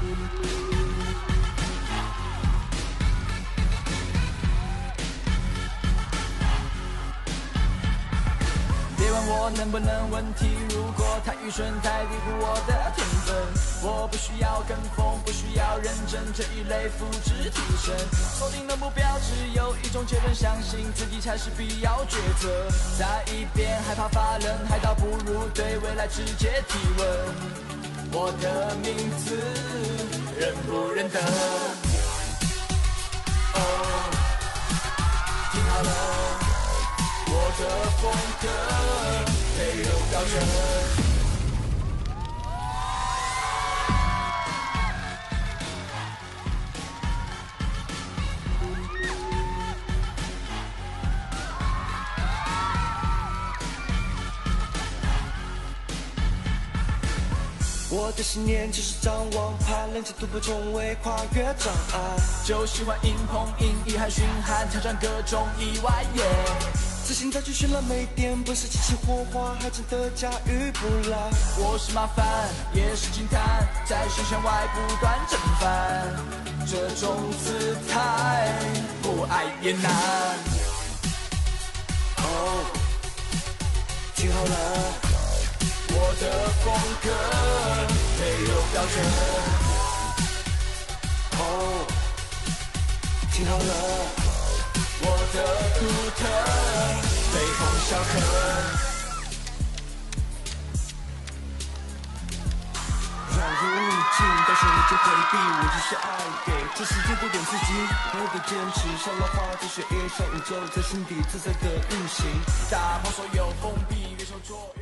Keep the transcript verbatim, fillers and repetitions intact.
别问我能不能问题，如果太愚蠢太低估我的天分，我不需要跟风，不需要认真，这一类复制提升。锁定的目标只有一种结论，相信自己才是必要抉择。再一遍害怕发冷，还倒不如对未来直接提问。我的名字认不认得？哦，听好了。我的风格没有标准。 我的信念就是张王牌，冷静突破重围，跨越障碍。 就喜欢硬碰硬，遗憾熏寒，挑战各种意外。耶、yeah 自信早就熏了没电，不是激起火花，还真的驾驭不来。 我是麻烦，也是惊叹，在视线外不断征帆。这种姿态，不爱也难。 哦，听好了。 我的风格没有标准。 哦，听好了， 我的独特非同小可。 软如逆境，但是你就回避，我就是爱给这世界多点刺激，我的坚持像浪花在血液上宇宙，在心底自在的运行， 打破所有封闭，越受挫。